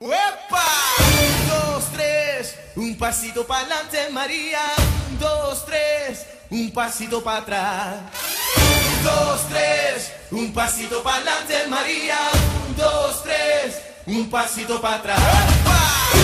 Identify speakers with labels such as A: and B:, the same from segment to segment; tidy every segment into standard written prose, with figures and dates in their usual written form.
A: ¡Uepa! 1, 2, 3, un pasito para adelante, María. 1, 2, 3, un pasito para atrás. 1, 2, 3, un pasito para adelante, María. 1, 2, 3, un pasito para atrás. ¡Uepa!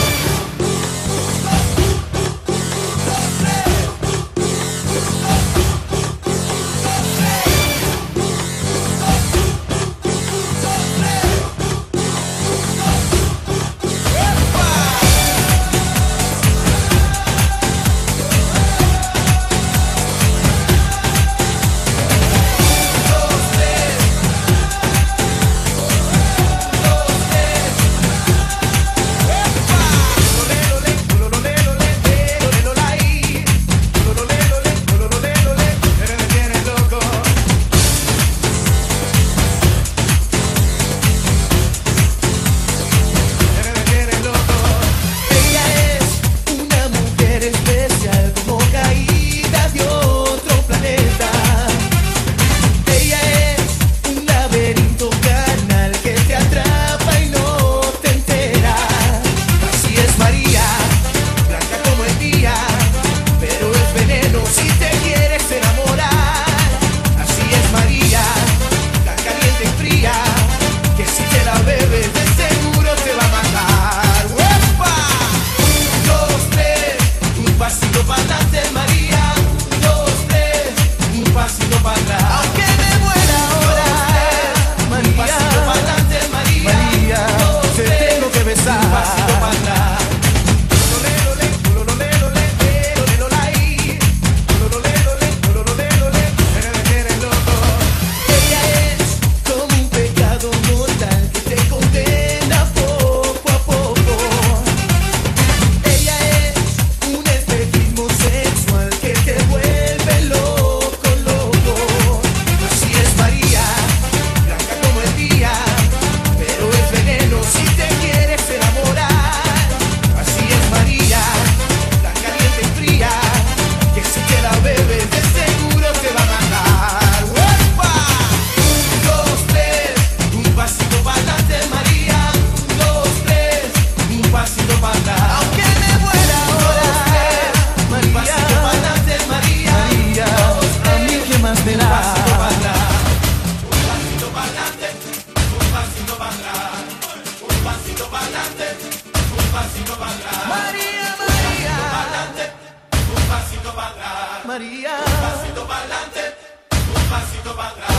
A: María, un pasito para adelante, un pasito para atrás.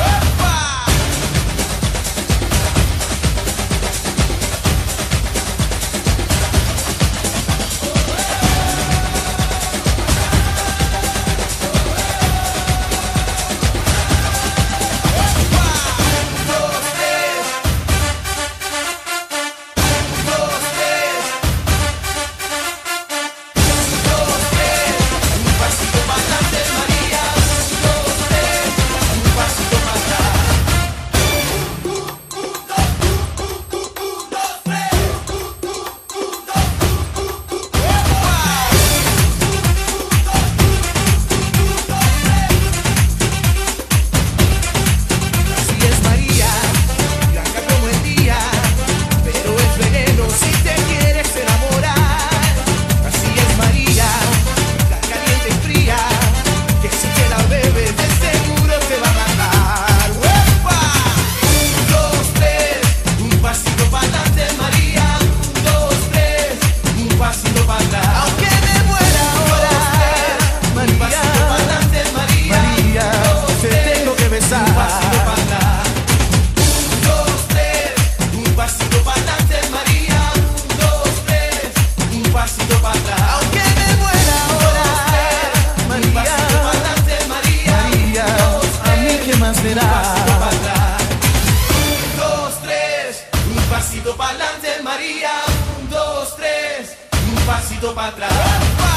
A: Pasito para adelante, María. 1, 2, 3, un pasito para atrás.